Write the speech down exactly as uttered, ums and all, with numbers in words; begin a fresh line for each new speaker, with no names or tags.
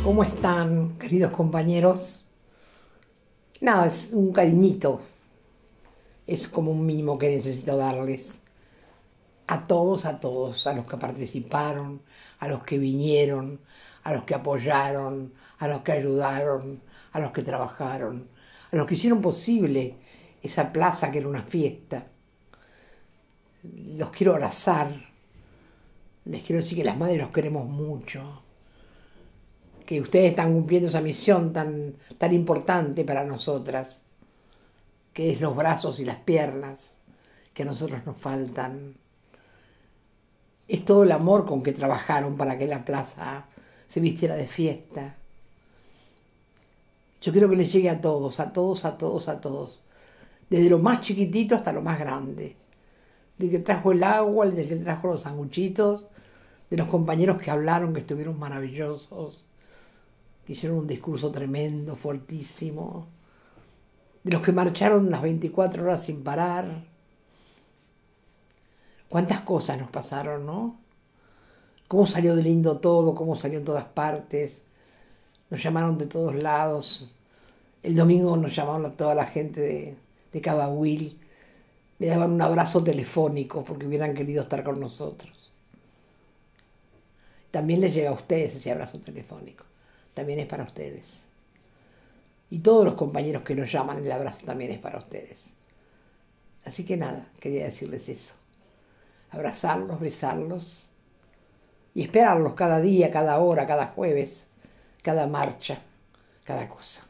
¿Cómo están, queridos compañeros? Nada, es un cariñito. Es como un mimo que necesito darles. A todos, a todos, a los que participaron, a los que vinieron, a los que apoyaron, a los que ayudaron, a los que trabajaron, a los que hicieron posible esa plaza que era una fiesta. Los quiero abrazar. Les quiero decir que las madres los queremos mucho. Que ustedes están cumpliendo esa misión tan, tan importante para nosotras, que es los brazos y las piernas que a nosotros nos faltan. Es todo el amor con que trabajaron para que la plaza se vistiera de fiesta. Yo quiero que les llegue a todos, a todos, a todos, a todos. Desde lo más chiquitito hasta lo más grande. Del que trajo el agua, el del que trajo los sanguchitos, de los compañeros que hablaron, que estuvieron maravillosos, que hicieron un discurso tremendo, fuertísimo, de los que marcharon las veinticuatro horas sin parar. Cuántas cosas nos pasaron, ¿no? Cómo salió de lindo todo, cómo salió en todas partes. Nos llamaron de todos lados. El domingo nos llamaron a toda la gente de, de Cabahuil. Le daban un abrazo telefónico porque hubieran querido estar con nosotros. También les llega a ustedes ese abrazo telefónico. También es para ustedes. Y todos los compañeros que nos llaman, el abrazo también es para ustedes. Así que nada, quería decirles eso. Abrazarlos, besarlos y esperarlos cada día, cada hora, cada jueves, cada marcha, cada cosa.